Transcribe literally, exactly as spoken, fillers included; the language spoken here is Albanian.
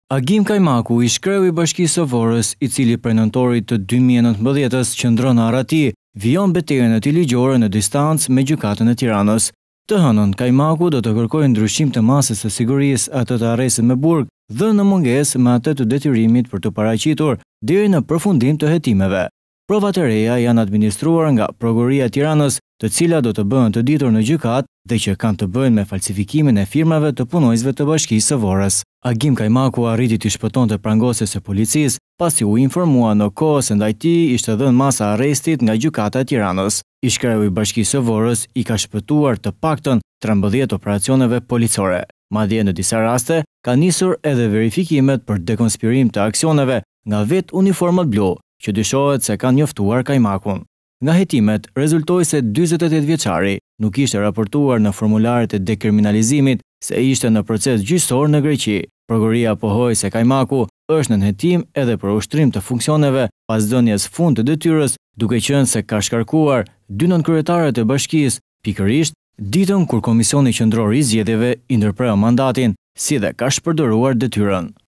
Agim Kajmaku, ish kreu i Bashkisë së Vorrës, i cili prej nëntorit të dy mijë e nëntëmbëdhjetë qëndron në Arati, vijon betejën e tij ligjore në distancë me gjykatën e Tiranës. Të hënën, Kajmaku do të kërkojë ndryshim të masës së sigurisë atë të arrestit me burg dhe në mungesë me atë të detyrimit për të paraqitur deri në përfundim të hetimeve. Provat e reja janë administruar nga Prokuroria e Tiranës, të cilat do të bëhen të ditur në gjykatë dhe që kanë të bëjnë me falsifikimin e firmave të punojësve të Bashkisë së Vorrës. Agim Kajmaku arriti të shpëtonte prangosjes së policisë, pasi u informua në kohë se ndaj tij ishte dhënë masa arrestit nga gjykata e Tiranës. Ish kreu i Bashkisë së Vorrës i ka shpëtuar të paktën trembëdhjetë operacioneve policore. Madje në disa raste ka nisur edhe verifikimet për dekonspirim të aksioneve nga vetë uniformat blu, që dyshohet se kanë njoftuar Kajmakun. Nga hetimet, rezultoi se dyzet e tetë vjeçari nuk ishte raportuar në formularet e dekriminalizimit se ishte në proces gjyqësor në Greqi. Prokuroria pohoi se Kajmaku është në hetim edhe për ushtrim të funksioneve pas dhënies fund të detyrës, duke qenë se ka shkarkuar dy nënkryetaret e bashkisë, pikërisht ditën kur Komisioni Qendror i Zgjedhjeve i ndërpreu mandatin, si dhe ka shpërdoruar detyrën.